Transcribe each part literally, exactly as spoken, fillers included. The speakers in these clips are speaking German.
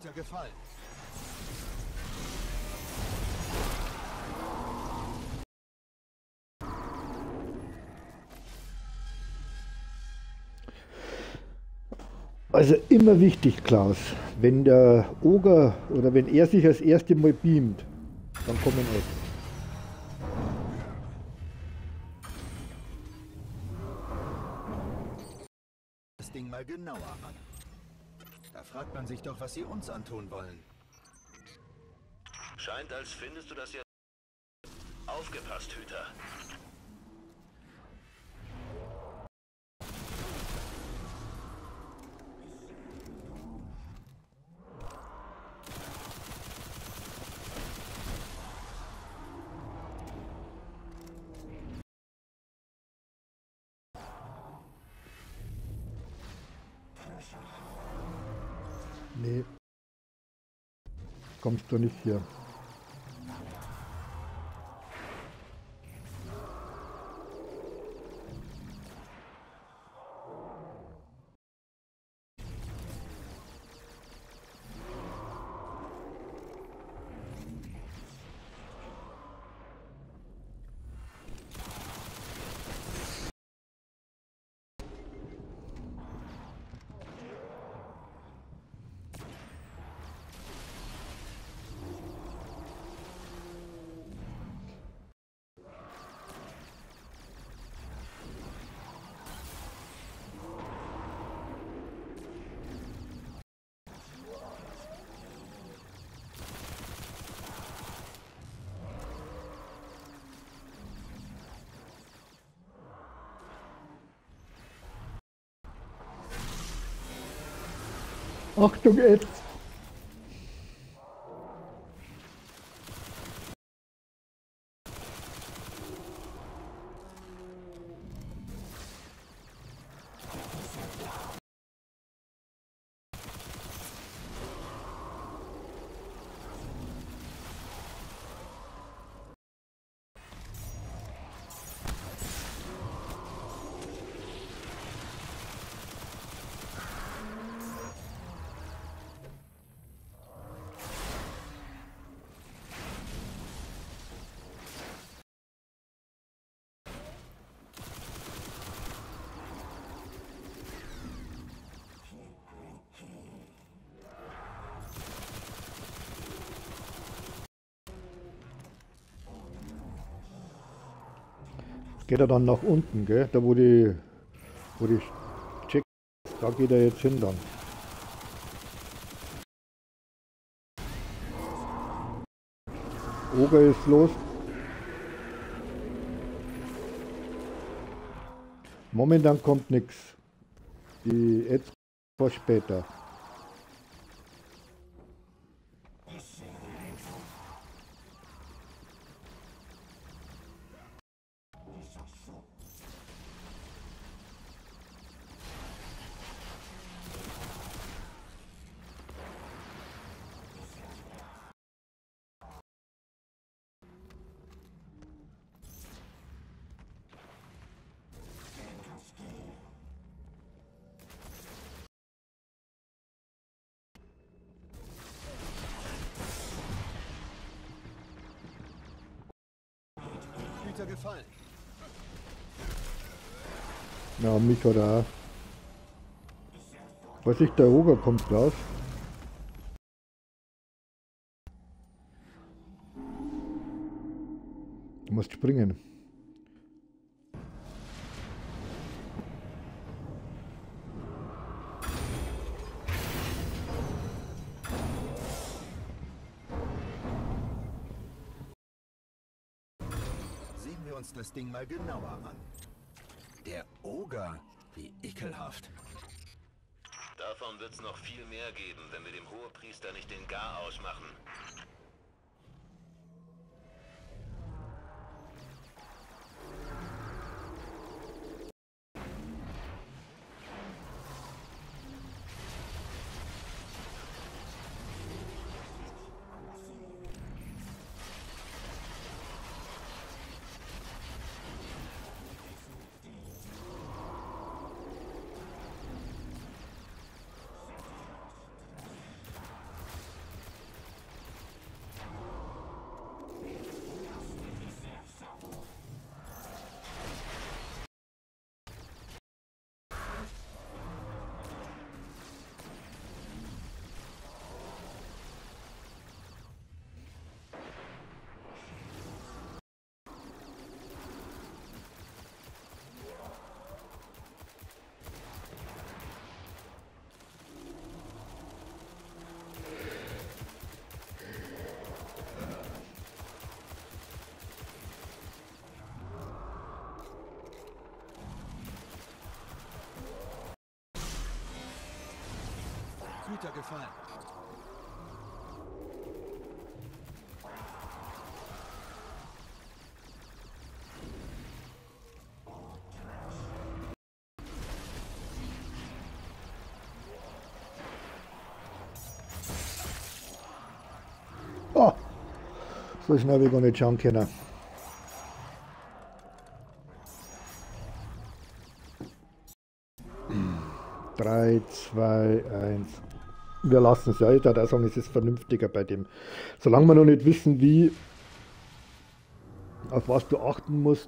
Hüter gefallen. Also immer wichtig, Klaus, wenn der Oger oder wenn er sich das erste Mal beamt, dann kommen Eck. Das Ding mal genauer an. Da fragt man sich doch, was sie uns antun wollen. Scheint, als findest du das ja. Aufgepasst, Hüter. Nee, kommst du nicht hier. Achtung jetzt! Geht er dann nach unten, gell? Da wo die, wo die Check, da geht er jetzt hin dann. Oger ist los. Momentan kommt nichts. Die jetzt vor später. Hüter gefallen. Ja, mich oder. Was ich der Oger kommt raus. Du musst springen. Sehen wir uns das Ding mal genauer an. Der Oger, wie ekelhaft. Davon wird's noch viel mehr geben, wenn wir dem Hohepriester nicht den Garaus machen. Güter gefallen. Oh, so schnell wie ich gar nicht schauen können. drei, zwei, eins. Wir lassen es ja. Ich würde auch sagen, es ist vernünftiger bei dem. Solange wir noch nicht wissen, wie, auf was du achten musst.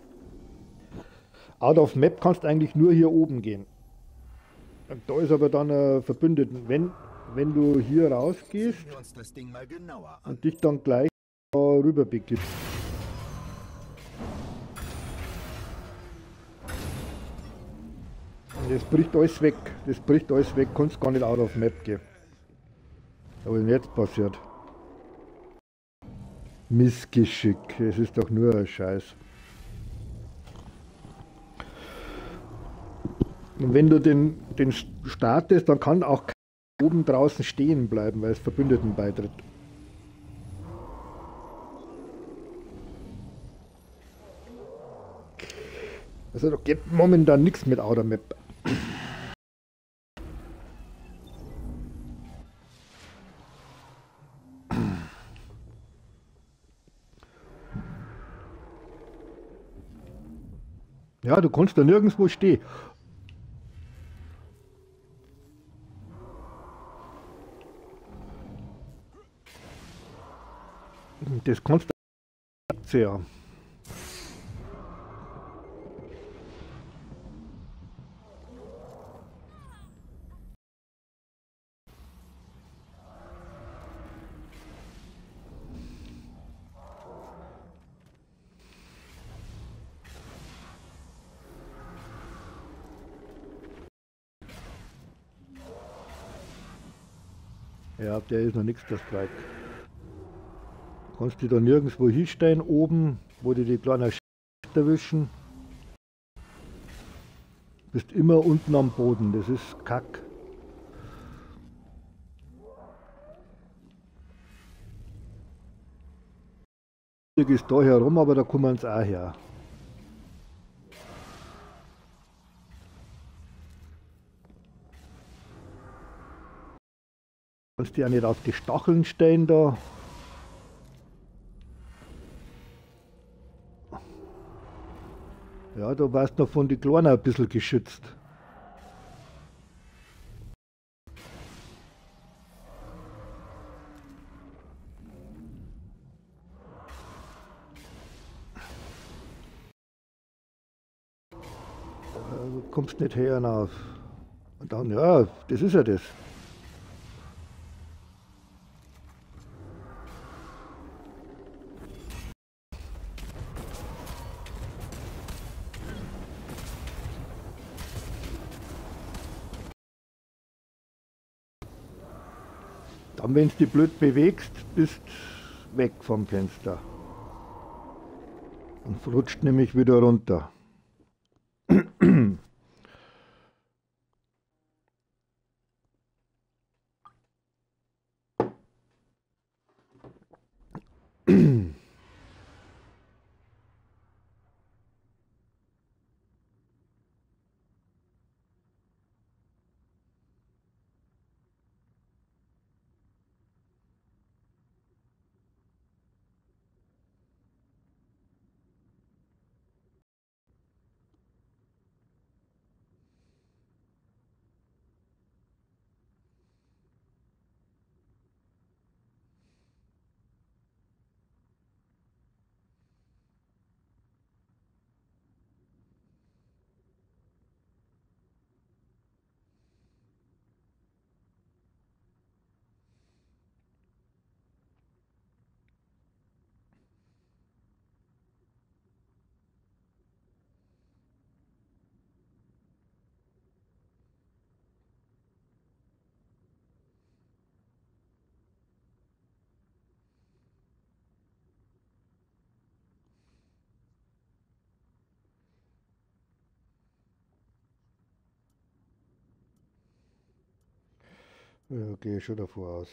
Out of Map kannst eigentlich nur hier oben gehen. Und da ist aber dann ein Verbündeten. Wenn, wenn du hier rausgehst Sehen wir uns das Ding mal genauer an. und dich dann gleich da rüber begibst. Das bricht alles weg. Das bricht alles weg. Kannst gar nicht out of Map gehen. Aber was ist denn jetzt passiert? Missgeschick. Es ist doch nur ein Scheiß. Und wenn du den, den startest, dann kann auch keiner oben draußen stehen bleiben, weil es Verbündeten beitritt. Also da geht momentan nichts mit Outer Map. Ja, du kannst da nirgendwo stehen. Das kannst du sehr. Ja, der ist noch nichts, der Strike. Du kannst dich da nirgendwo hinstellen oben, wo die die kleinen Sch erwischen. Du bist immer unten am Boden, das ist Kack. Ist da herum, aber da kommen sie auch her. Du kannst dich auch nicht auf die Stacheln stellen da. Ja, da warst du noch von den Kleinen ein bisschen geschützt. Du kommst nicht her auf. Und dann, ja, das ist ja das. Dann, wenn du dich blöd bewegst, bist weg vom Fenster. Und rutscht nämlich wieder runter. Ja, gehe ich schon davor aus,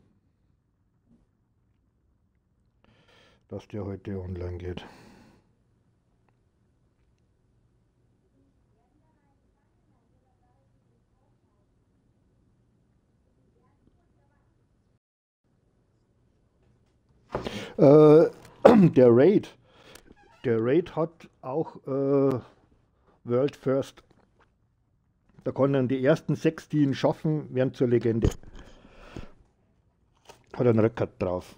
dass der heute online geht. Äh, der Raid, der Raid hat auch äh, World First. Da konnten die ersten sechs, die ihn schaffen, werden zur Legende. Hat einen Rekord drauf.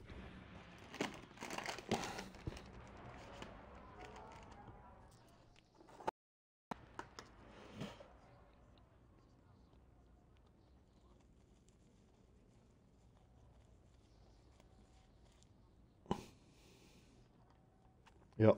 Ja.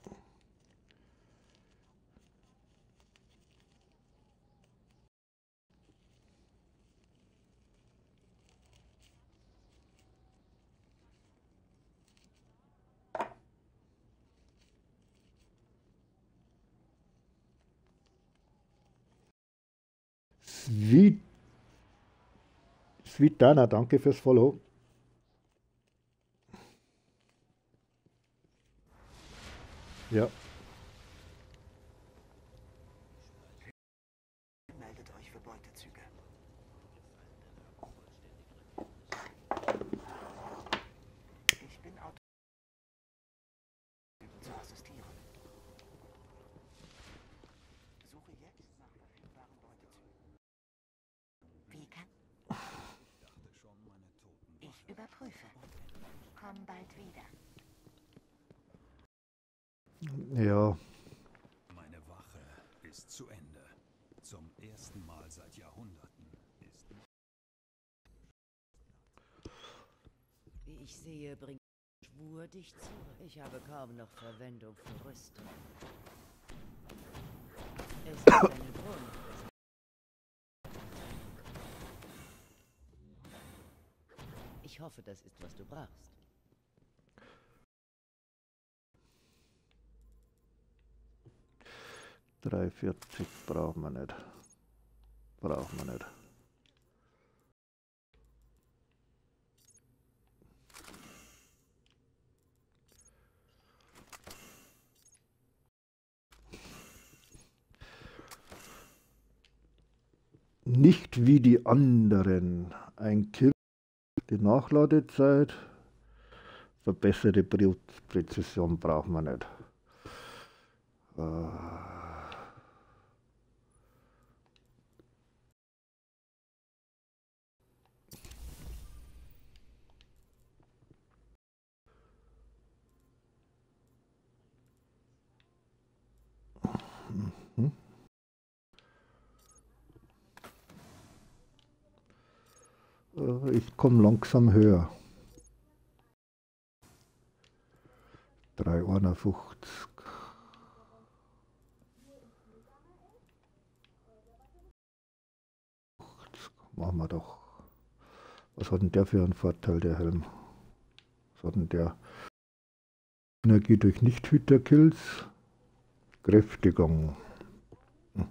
Sweet, Sweet Dana, danke fürs Follow. Ja. Meldet euch für Beutezüge. Ich bin Auto zu assistieren. Suche jetzt nach verfügbaren Beutezügen. Wie kann? Ich überprüfe. Komm bald wieder. Ja. Meine Wache ist zu Ende. Zum ersten Mal seit Jahrhunderten ist... Wie ich sehe, bringt Schwur dich zu. Ich habe kaum noch Verwendung für Rüstung. Es gibt einen Grund. Ich hoffe, das ist, was du brauchst. dreihundertvierzig brauchen wir nicht. Brauchen wir nicht. Nicht wie die anderen. Ein Kill, die Nachladezeit, verbesserte Prä Präzision brauchen wir nicht. Äh Ich komme langsam höher. dreihunderteinundfünfzig. Machen wir doch. Was hat denn der für einen Vorteil, der Helm? Was hat denn der? Energie durch Nichthüter-Kills. Kräftigung. Hm.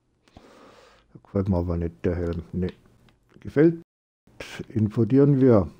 Gefällt mir aber nicht, der Helm. Nee. Gefällt. Infodieren wir.